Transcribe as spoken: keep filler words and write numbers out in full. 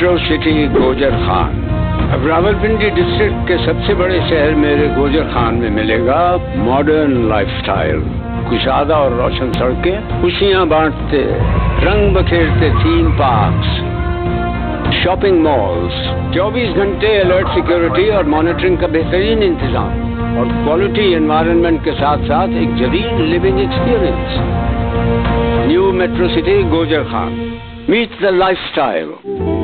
Metro city Gujar Khan. अब Rawalpindi district के सबसे बड़े शहर मेरे गुजर खान में मिलेगा मॉडर्न लाइफस्टाइल, कुशादा और रोशन सड़कें, खुशियां बांटते, रंग बखेरते थीम पार्क्स, शॉपिंग मॉल्स, चौबीस घंटे अलर्ट सिक्योरिटी और मॉनिटरिंग का बेहतरीन इंतजाम और क्वालिटी एनवायरनमेंट के साथ साथ एक जदीद living experience. New metro city Gujar Khan, meet the lifestyle.